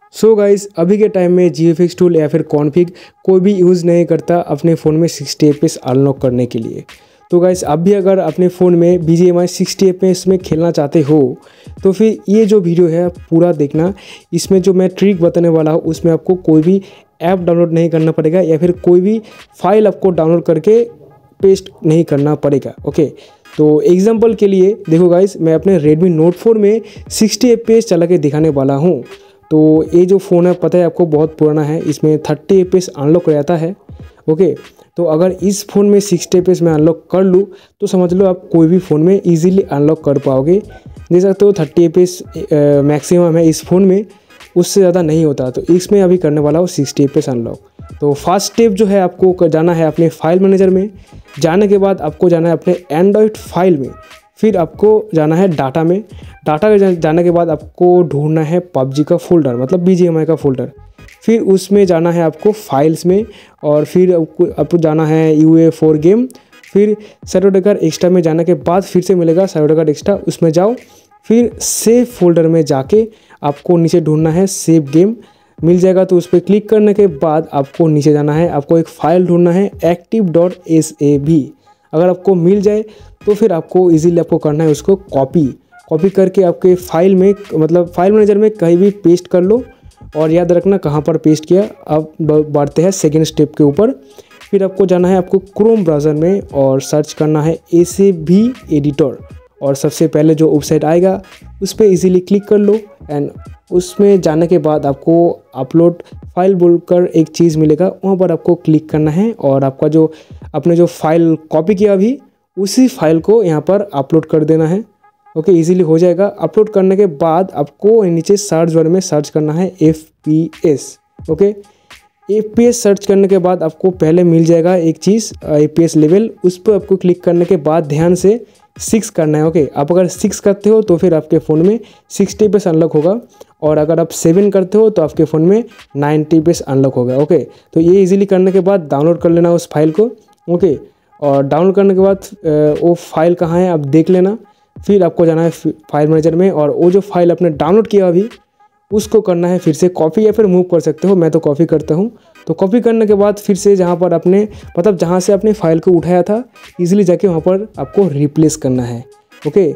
So guys, अभी के time में GFX टूल या फिर कॉन्फ़िग कोई भी यूज़ नहीं करता अपने फ़ोन में 60 FPS अनलॉक करने के लिए। तो गाइस, आप भी अगर अपने फ़ोन में BGMI 60 FPS में खेलना चाहते हो तो फिर ये जो वीडियो है पूरा देखना। इसमें जो मैं ट्रिक बताने वाला हूँ उसमें आपको कोई भी ऐप डाउनलोड नहीं करना पड़ेगा या फिर कोई भी फाइल आपको डाउनलोड करके पेस्ट नहीं करना पड़ेगा। ओके, तो एग्जांपल के लिए देखो गाइस, मैं अपने Redmi Note 4 में 60 FPS चला के दिखाने वाला हूँ। तो ये जो फ़ोन है पता है आपको बहुत पुराना है, इसमें 30 FPS अनलॉक रहता है। ओके, तो अगर इस फ़ोन में 60 FPS में अनलॉक कर लूँ तो समझ लो आप कोई भी फ़ोन में इजीली अनलॉक कर पाओगे। देख सकते हो 30 FPS मैक्सिमम है इस फ़ोन में, उससे ज़्यादा नहीं होता। तो इसमें अभी करने वाला हूँ 60 FPS अनलॉक। तो फर्स्ट स्टेप जो है आपको जाना है अपने फाइल मैनेजर में। जाने के बाद आपको जाना है अपने एंड्रॉयड फाइल में, फिर आपको जाना है डाटा में। डाटा में जाने के बाद आपको ढूंढना है PUBG का फोल्डर, मतलब BGMI का फोल्डर। फिर उसमें जाना है आपको फाइल्स में और फिर आपको जाना है UA4 गेम। फिर सैटरडेकर एक्स्ट्रा में जाने के बाद फिर से मिलेगा सैटरडेकर एक्स्ट्रा, उसमें जाओ। फिर सेव फोल्डर में जाके आपको नीचे ढूंढना है सेव गेम, मिल जाएगा तो उस पर क्लिक करने के बाद आपको नीचे जाना है, आपको एक फ़ाइल ढूंढना है active.sab। अगर आपको मिल जाए तो फिर आपको इजीली आपको करना है उसको कॉपी करके आपके फाइल में, मतलब फाइल मैनेजर में कहीं भी पेस्ट कर लो। और याद रखना कहाँ पर पेस्ट किया। अब बढ़ते हैं सेकेंड स्टेप के ऊपर। फिर आपको जाना है आपको क्रोम ब्राउज़र में और सर्च करना है SAB एडिटर, और सबसे पहले जो वेबसाइट आएगा उस पर इजीली क्लिक कर लो। एंड उसमें जाने के बाद आपको अपलोड फाइल बोलकर एक चीज़ मिलेगा, वहाँ पर आपको क्लिक करना है और आपका जो आपने जो फाइल कॉपी किया अभी उसी फाइल को यहाँ पर अपलोड कर देना है। ओके, इजीली हो जाएगा। अपलोड करने के बाद आपको नीचे सर्च बार में सर्च करना है FPS। ओके, FPS सर्च करने के बाद आपको पहले मिल जाएगा एक चीज़ FPS लेवल, उस पर आपको क्लिक करने के बाद ध्यान से 6 करना है। ओके, आप अगर 6 करते हो तो फिर आपके फ़ोन में 60 FPS अनलॉक होगा, और अगर आप 7 करते हो तो आपके फ़ोन में 90 FPS अनलॉक होगा। ओके, तो ये इजीली करने के बाद डाउनलोड कर लेना उस फाइल को। ओके, और डाउनलोड करने के बाद वो फाइल कहाँ है आप देख लेना। फिर आपको जाना है फाइल मैनेजर में, और वो जो फाइल आपने डाउनलोड किया अभी उसको करना है फिर से कॉपी या फिर मूव कर सकते हो। मैं तो कॉपी करता हूँ। तो कॉपी करने के बाद फिर से जहाँ पर आपने, मतलब जहाँ से आपने फाइल को उठाया था, इजीली जाके वहाँ पर आपको रिप्लेस करना है। ओके,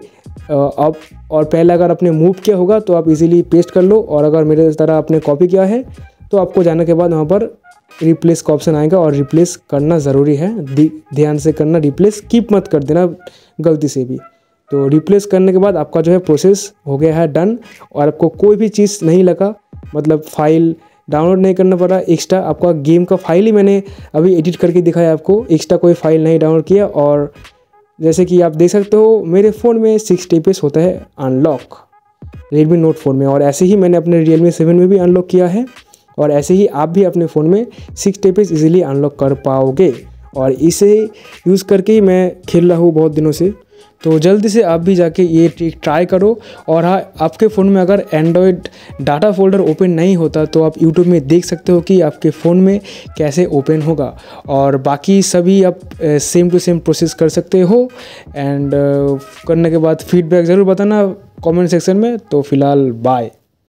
अब और पहले अगर आपने मूव किया होगा तो आप इजीली पेस्ट कर लो, और अगर मेरे तरह आपने कॉपी किया है तो आपको जाने के बाद वहाँ पर रिप्लेस का ऑप्शन आएगा, और रिप्लेस करना ज़रूरी है, ध्यान से करना। रिप्लेस कीप मत कर देना गलती से भी। तो रिप्लेस करने के बाद आपका जो है प्रोसेस हो गया है डन, और आपको कोई भी चीज़ नहीं लगा, मतलब फाइल डाउनलोड नहीं करना पड़ा। एक्स्ट्रा आपका गेम का फाइल ही मैंने अभी एडिट करके दिखाया आपको, एक्स्ट्रा कोई फाइल नहीं डाउनलोड किया। और जैसे कि आप देख सकते हो मेरे फ़ोन में 60 FPS होता है अनलॉक Redmi Note 4 में, और ऐसे ही मैंने अपने Realme 7 में भी अनलॉक किया है, और ऐसे ही आप भी अपने फ़ोन में 60 FPS इजीली अनलॉक कर पाओगे। और इसे यूज़ करके ही मैं खेल रहा हूँ बहुत दिनों से। तो जल्दी से आप भी जाके ये ट्रिक ट्राई करो। और हाँ, आपके फ़ोन में अगर एंड्रॉयड डाटा फोल्डर ओपन नहीं होता तो आप यूट्यूब में देख सकते हो कि आपके फ़ोन में कैसे ओपन होगा, और बाकी सभी आप सेम टू सेम प्रोसेस कर सकते हो। एंड करने के बाद फीडबैक ज़रूर बताना कमेंट सेक्शन में। तो फ़िलहाल बाय।